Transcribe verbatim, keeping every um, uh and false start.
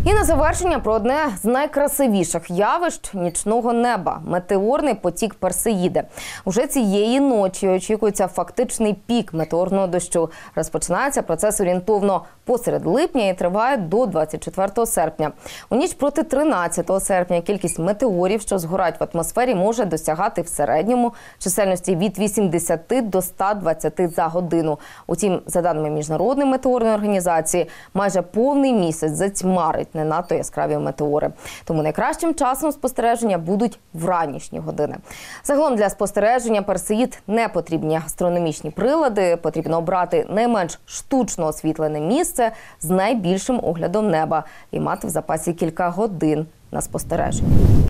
І на завершення про одне з найкрасивіших явищ нічного неба – метеорний потік Персеїди. Уже цієї ночі очікується фактичний пік метеорного дощу. Розпочинається процес орієнтовно посеред липня і триває до двадцять четвертого серпня. У ніч проти тринадцятого серпня кількість метеорів, що згорають в атмосфері, може досягати в середньому чисельності від вісімдесяти до ста двадцяти за годину. Утім, за даними Міжнародної метеорної організації, майже повний місяць затьмарить не надто яскраві метеори. Тому найкращим часом спостереження будуть вранішні години. Загалом для спостереження Персеїд не потрібні астрономічні прилади, потрібно обрати найменш штучно освітлене місце з найбільшим оглядом неба і мати в запасі кілька годин на спостереження.